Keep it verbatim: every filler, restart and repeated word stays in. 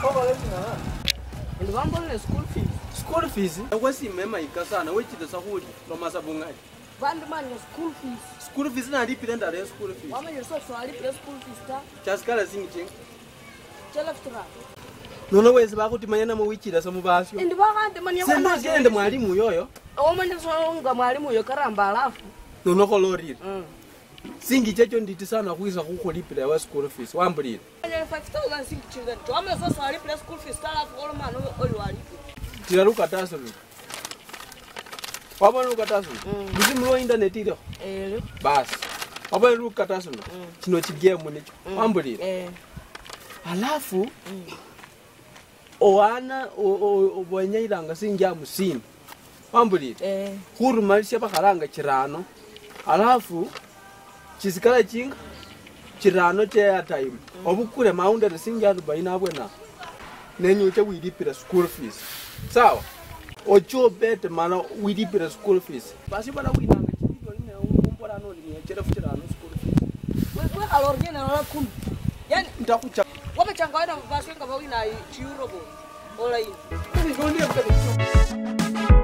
And one ball school fees. School fees? What's the mema ikasana? Which is the Sahudi from Masabungai? One man your school fees. School fees na dependent on school fees. Mama you so so school fees. Just gotta sing it. Chelaftra. No no ways about to manana wichida some of us. And the man you send us in the Marimu yoyo. Oh, man, so Marimu, your caramba. No, no, colori. Sing it on the son of who is a who lip their school fees. One breed. five thousand six children. Thomas was sorry, plus school fees. Start off all man or Tiraruka Tassu. Papa look at us. This is no internet. Bass. Papa look at us. Chinochi game when it. One breed. Alafu. Oana o Boyanga sing jam scene. Pambuli, huru maisha pakaranga chirano, alafu chisikala chinga chirano cha time. Obukure maunda the singa baina bwena. Nenyu cha we dipira school fees. Sawa. Ocho bet mana we dipira school fees. Basi bana we nanga chibiro ine umpora no ni chera chirano school fees. Wewe alornya na kun. Yani ndakucha. Wamechanga ina basi ngaba wina chiuro bo. Ola hii. Ni ndio ndio.